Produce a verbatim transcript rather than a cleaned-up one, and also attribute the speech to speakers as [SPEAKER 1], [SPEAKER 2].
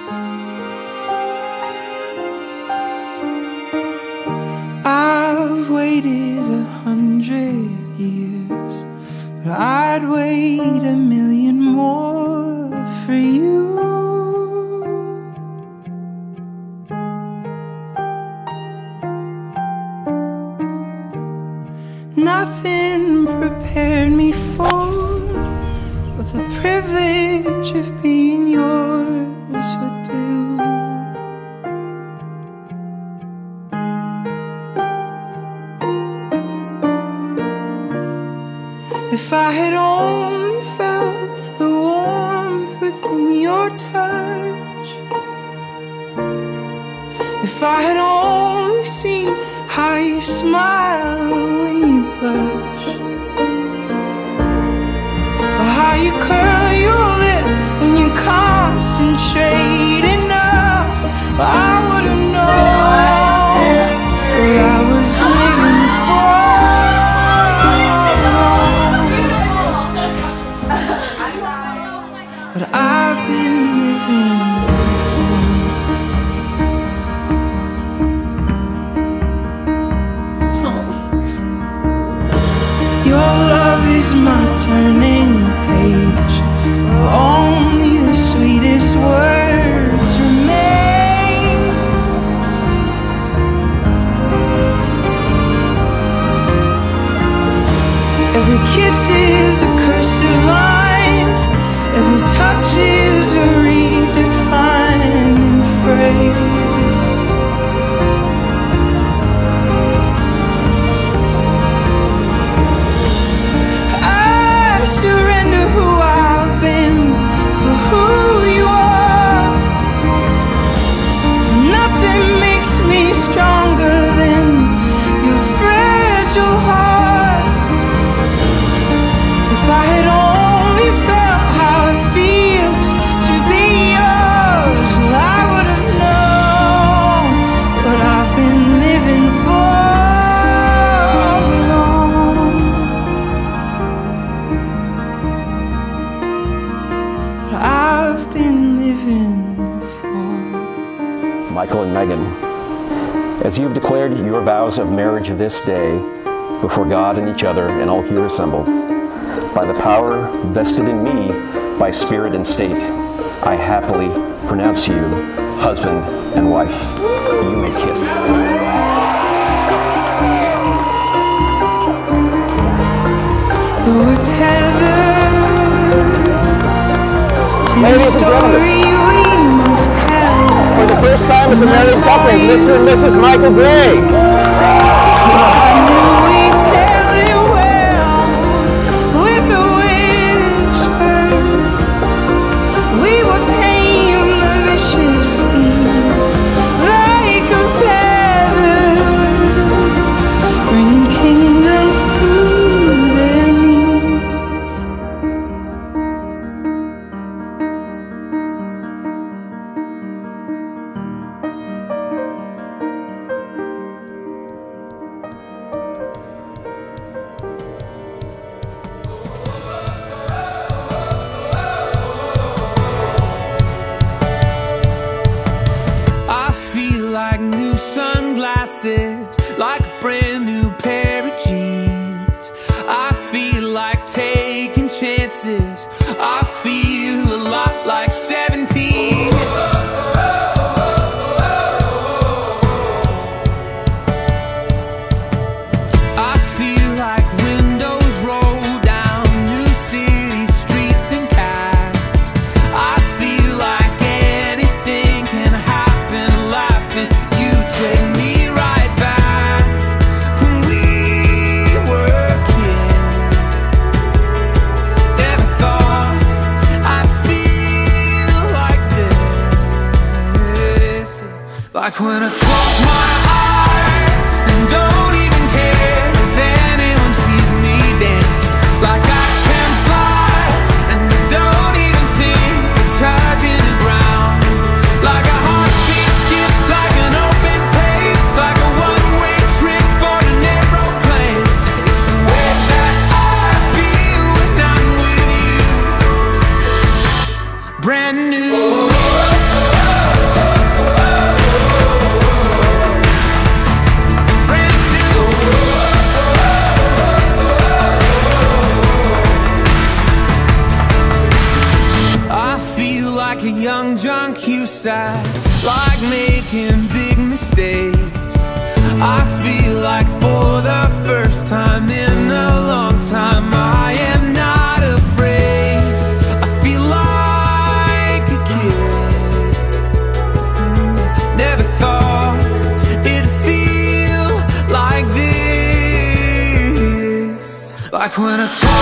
[SPEAKER 1] I've waited a hundred years, but I'd wait a million more for you. Nothing prepared me for what the privilege of being yours would do. If I had only felt the warmth within your touch, if I had only seen how you smile when you blush, or how you curl your lip when you concentrate enough, I would have known what I was living for. But I've been living for. Your love is my turning page, where only the sweetest words remain. Every kiss is a cursive line, every touch is a redefining phrase. I surrender who I've been for who you are, for nothing makes me stronger than your fragile heart. If I had only felt how it feels to be yours, well, I would have known what I've been living for all along. What I've been living for.
[SPEAKER 2] Michael and Megan, as you have declared your vows of marriage this day before God and each other and all here assembled, by the power vested in me by spirit and state, I happily pronounce you husband and wife. You may kiss.
[SPEAKER 1] We're tethered to the
[SPEAKER 2] Ladies and
[SPEAKER 1] story we must tell.
[SPEAKER 2] For the first time as a married couple, Mister and Missus Michael Gray.
[SPEAKER 1] We tell it well with a whisper. We will tame the vicious seas like a feather, bringing kingdoms to their knees.
[SPEAKER 3] I feel like new sunglasses, like a brand new pair of jeans. I feel like taking chances. I feel a lot like seventeen. I feel like windows roll down new city streets and cabs. I feel like anything can happen, laughing. You take me right back when we were kids. Never thought I'd feel like this. Like when I close my eyes and don't even care if anyone sees me dancing. Like I can fly and I don't even think of touching the ground. Like a heartbeat skip, like an open page, like a one-way trip on an aeroplane. It's the way that I feel when I'm with you. Brand new. sad, like making big mistakes. I feel like for the first time in a long time I am not afraid. I feel like a kid. Never thought it'd feel like this. Like when I close